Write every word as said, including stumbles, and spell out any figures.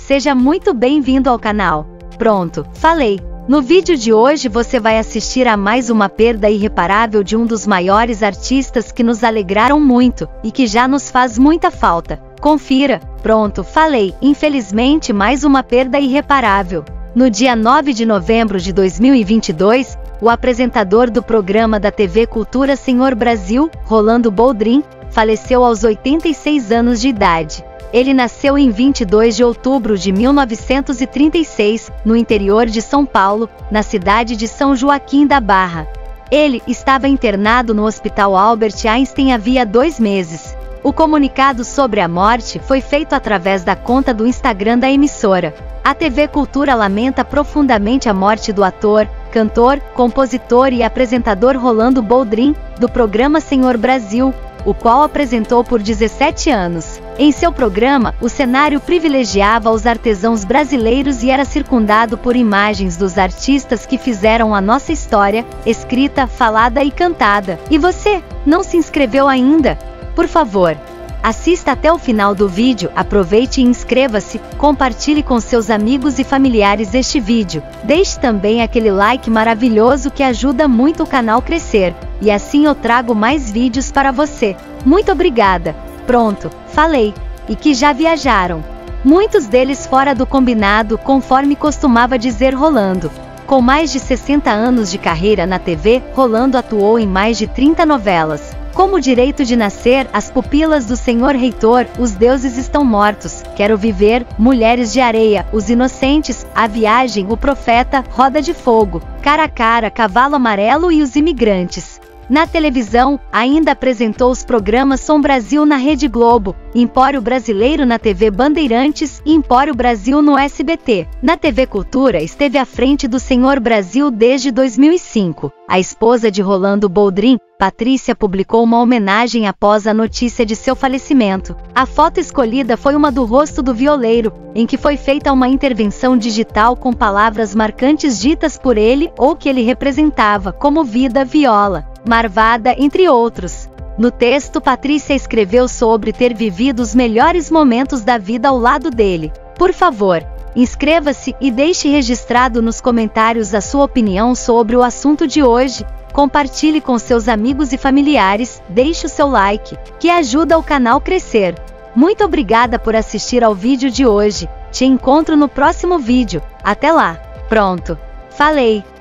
seja muito bem-vindo ao canal. Pronto, falei. No vídeo de hoje você vai assistir a mais uma perda irreparável de um dos maiores artistas que nos alegraram muito, e que já nos faz muita falta. Confira. Pronto, falei. Infelizmente mais uma perda irreparável. No dia nove de novembro de dois mil e vinte e dois, o apresentador do programa da T V Cultura Senhor Brasil, Rolando Boldrin, faleceu aos oitenta e seis anos de idade. Ele nasceu em vinte e dois de outubro de mil novecentos e trinta e seis, no interior de São Paulo, na cidade de São Joaquim da Barra. Ele estava internado no Hospital Albert Einstein havia dois meses. O comunicado sobre a morte foi feito através da conta do Instagram da emissora. A T V Cultura lamenta profundamente a morte do ator, cantor, compositor e apresentador Rolando Boldrin, do programa Senhor Brasil, o qual apresentou por dezessete anos. Em seu programa, o cenário privilegiava os artesãos brasileiros e era circundado por imagens dos artistas que fizeram a nossa história, escrita, falada e cantada. E você, não se inscreveu ainda? Por favor, assista até o final do vídeo, aproveite e inscreva-se, compartilhe com seus amigos e familiares este vídeo. Deixe também aquele like maravilhoso que ajuda muito o canal crescer, e assim eu trago mais vídeos para você. Muito obrigada. Pronto, falei. E que já viajaram. Muitos deles fora do combinado, conforme costumava dizer Rolando. Com mais de sessenta anos de carreira na T V, Rolando atuou em mais de trinta novelas. Como Direito de Nascer, As Pupilas do Senhor Reitor, Os Deuses Estão Mortos, Quero Viver, Mulheres de Areia, Os Inocentes, A Viagem, O Profeta, Roda de Fogo, Cara a Cara, Cavalo Amarelo e Os Imigrantes. Na televisão, ainda apresentou os programas Som Brasil na Rede Globo, Empório Brasileiro na T V Bandeirantes e Empório Brasil no S B T. Na T V Cultura esteve à frente do Senhor Brasil desde dois mil e cinco. A esposa de Rolando Boldrin, Patrícia, publicou uma homenagem após a notícia de seu falecimento. A foto escolhida foi uma do rosto do violeiro, em que foi feita uma intervenção digital com palavras marcantes ditas por ele ou que ele representava, como vida, viola, marvada, entre outros. No texto, Patrícia escreveu sobre ter vivido os melhores momentos da vida ao lado dele. Por favor, inscreva-se e deixe registrado nos comentários a sua opinião sobre o assunto de hoje. Compartilhe com seus amigos e familiares, deixe o seu like, que ajuda o canal crescer. Muito obrigada por assistir ao vídeo de hoje. Te encontro no próximo vídeo. Até lá. Pronto, falei.